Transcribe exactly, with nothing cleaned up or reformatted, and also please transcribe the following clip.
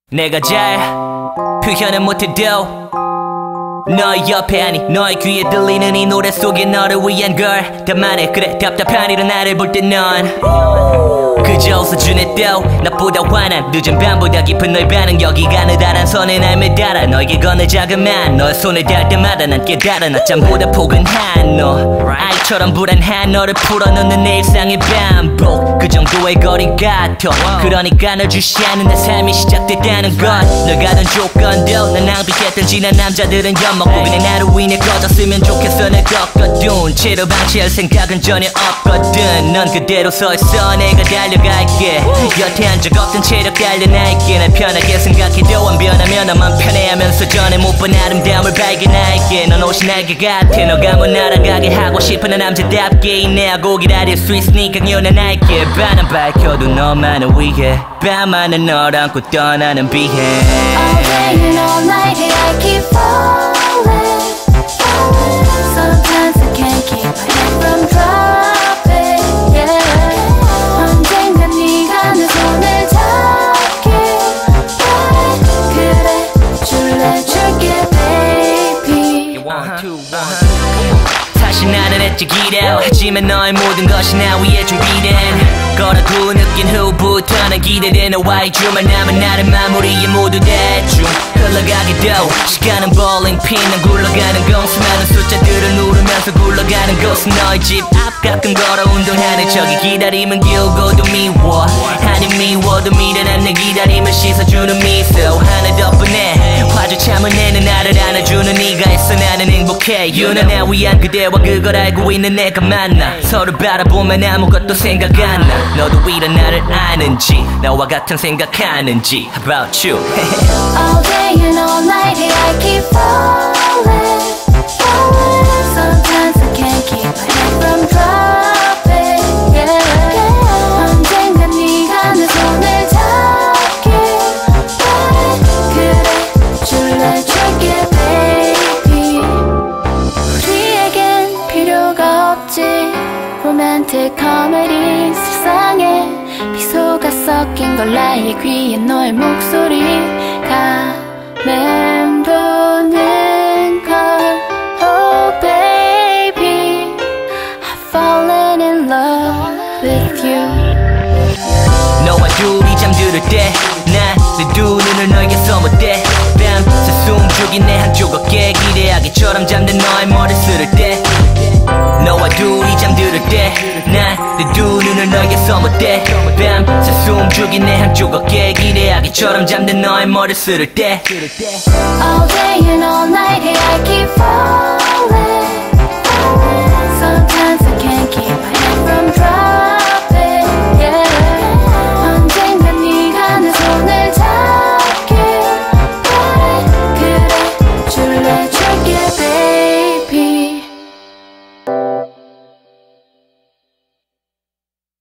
내가 잘 표현은 못해도 너의 옆에 아니 너의 귀에 들리는 이 노래 속에 너를 위한 걸 다 말해. 그래 답답한 일은 나를 볼 때 넌 그저 웃어주네 또 나보다 환한 늦은 밤보다 깊은 너의 반응 여기가 느다란 선에 날 매달아 너에게 건네 자그만 너의 손을 닿을 때마다 난 깨달아 낮잠보다 포근한 너 아이처럼 불안한 너를 풀어놓는 내 일상의 반복 그 정도의 거리 같아. 그러니까 널 주시하는 내 삶이 시작됐다는 것 널 가던 조건도 난 낭비했던 지난 남자들은 엿먹고 그냥 나로 인해 꺼졌으면 좋겠어. 날 꺾어둔 채로 방치할 생각은 전혀 없거든. 넌 그대로 서있어 내가 달려갈게. 여태 한 적 없던 체력 달려날게. 날 편하게 생각해도 안 변하면 나만 편해하면서 전에 못 본 아름다움을 발견할게. 넌 옷이 날개 같아. 너가 못 날아가게 하고 싶은 남자답게 인내하고 기다릴 수 있으니까 연연할게. 밤은 밝혀도 너만을 위해 밤하늘 널 안고 떠나는 비행. All day and all night I keep falling, falling. Sometimes I can't keep my head from dropping, yeah. 언젠간 네가 내 손을 잡길 바래. 그래 줄래 줄게 baby. One, two, one, two. 사실 나는 했지 기대어 하지만 너의 모든 것이 나 위해 준비된 거라고 느낀 후부터 난 기대돼. 너와의 주말 남은 나를 마무리해 모두 대충 흘러가기도 시간은 bowling pin. 난 굴러가는 건 수많은 숫자들을 누르면서 굴러가는 곳은 너의 집 앞. 가끔 걸어 운동하는 저기 기다림은 길고도 미워. 아니 미워도 미련한 내 기다림을 씻어주는 미소 하나 덕분에 화주참을 내는 나를 안아주는 네가 있어 나는 행복해. You know 나 위한 그대와 그걸 알고 있는 내가 만나 서로 바라보면 아무것도 생각 안 나. 너도 이런 나를 아는지 나와 같은 생각하는지. How about you? All day and all night I keep falling, falling. Sometimes I can't keep my head from dropping, yeah. 언젠간 네가 내 손을 잡길 바래. 그래 줄래 줄게 baby. 우리에겐 필요가 없지 로맨틱 코미디. 세상에 미소가 섞인 걸 나의 귀에 너의 목소리가 맴도는 걸. Oh baby I've fallen in love with you. 너와 둘이 잠들을 때 난 내 두 눈을 너에게 써못대. 밤새 숨죽인 내 한쪽 어깨 기대하기처럼 잠든 너의 머리를 쓸 때 너와 둘이 잠들을 때 난 내 두 눈을 너에게 써못대. 밤새 숨죽인 내 한쪽 어깨 기대하기처럼 잠든 너의 머리를 쓸 때 All day and all night I keep falling.